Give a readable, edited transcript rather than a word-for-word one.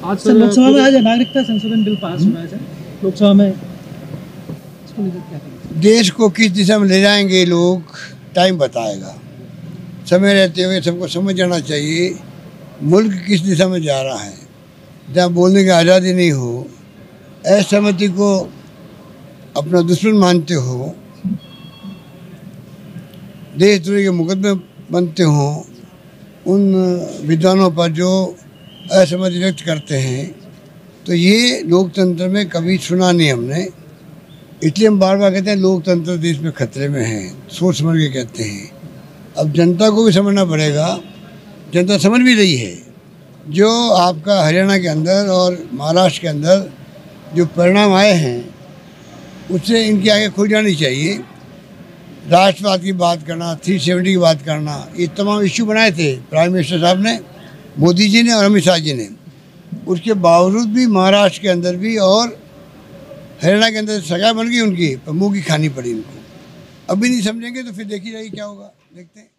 आज लोकसभा में आज नागरिकता संशोधन बिल पास हुआ है सर, लोकसभा में इसको लेकर क्या करेंगे? देश को किस दिशा में ले जाएंगे लोग, टाइम बताएगा। समय रहते हुए सबको समझ जाना चाहिए मुल्क किस दिशा में जा रहा है। जहाँ बोलने की आज़ादी नहीं हो, असहमति को अपना दुश्मन मानते हो, देशद्रोही के मुकदमे बनते हों, उन विद्वानों पर जो असहमति व्यक्त करते हैं, तो ये लोकतंत्र में कभी सुना नहीं हमने। इसलिए हम बार बार कहते हैं लोकतंत्र देश में खतरे में है, सोच समझ के कहते हैं। अब जनता को भी समझना पड़ेगा, जनता समझ भी रही है। जो आपका हरियाणा के अंदर और महाराष्ट्र के अंदर जो परिणाम आए हैं, उससे इनकी आगे खुल जानी चाहिए। राष्ट्रवाद की बात करना, 370 की बात करना, ये तमाम इश्यू बनाए थे प्राइम मिनिस्टर साहब ने, मोदी जी ने और अमित शाह जी ने। उसके बावजूद भी महाराष्ट्र के अंदर भी और हरियाणा के अंदर सजा बन गई उनकी, पर मुँह की खानी पड़ी उनको। अभी नहीं समझेंगे तो फिर देखी जाएगी क्या होगा, देखते हैं।